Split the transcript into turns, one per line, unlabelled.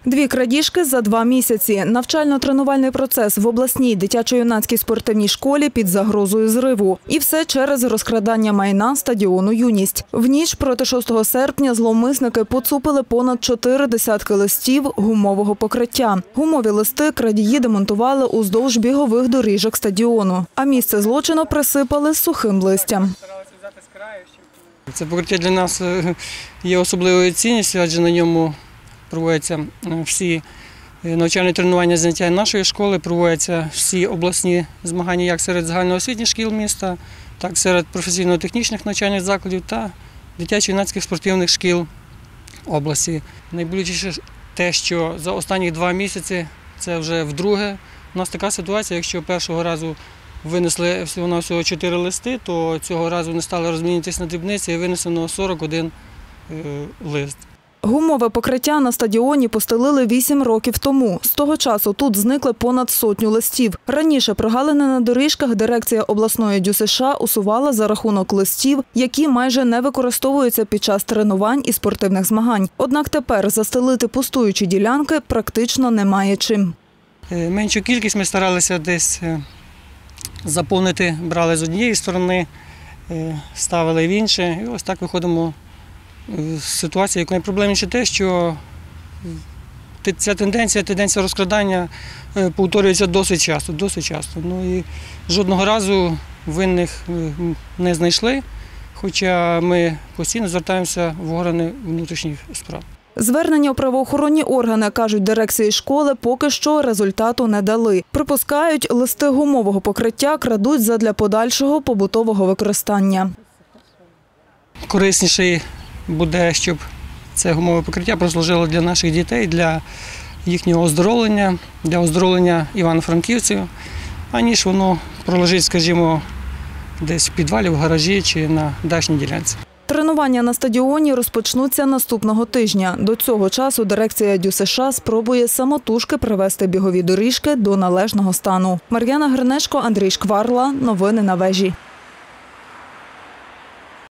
2 крадіжки за 2 місяці. Навчально-тренувальний процес в обласній дитячо-юнацькій спортивній школі під загрозою зриву. І все через розкрадання майна стадіону «Юність». В ніч проти 6 серпня зловмисники поцупили понад 4 десятки листів гумового покриття. Гумові листи крадії демонтували уздовж бігових доріжок стадіону. А місце злочину присипали сухим листям.
Це покриття для нас є особливою цінністю, адже на ньому проводяться всі навчальні тренування, заняття нашої школи, проводяться всі обласні змагання як серед загальноосвітніх шкіл міста, так і серед професійно-технічних навчальних закладів та дитячо-юнацьких спортивних шкіл області. Найболючіше те, що за останні 2 місяці, це вже вдруге, у нас така ситуація, якщо першого разу винесли всього-навсього 4 листи, то цього разу не стали розмінюватися на дрібниці і винесено 41 лист.
Гумове покриття на стадіоні постелили 8 років тому. З того часу тут зникли понад 100 листів. Раніше прогалини на доріжках дирекція обласної ДЮСШ усувала за рахунок листів, які майже не використовуються під час тренувань і спортивних змагань. Однак тепер застелити пустуючі ділянки практично немає чим.
Меншу кількість ми старалися десь заповнити, брали з однієї сторони, ставили в інше. І ось так виходимо з ситуації, яка найпроблемніше те, що ця тенденція розкрадання повторюється досить часто. Ну і жодного разу винних не знайшли, хоча ми постійно звертаємося в органи внутрішніх справ.
Звернення у правоохоронні органи, кажуть дирекції школи, поки що результату не дали. Припускають, листи гумового покриття крадуть задля подальшого побутового використання.
Корисніше буде, щоб це гумове покриття прослужило для наших дітей, для їхнього оздоровлення, для оздоровлення івано-франківців, аніж воно пролежить, скажімо, десь в підвалі, в гаражі чи на дачній ділянці.
Тренування на стадіоні розпочнуться наступного тижня. До цього часу дирекція ДЮСШ спробує самотужки привести бігові доріжки до належного стану. Мар'яна Гринешко, Андрій Шкварла. Новини на вежі.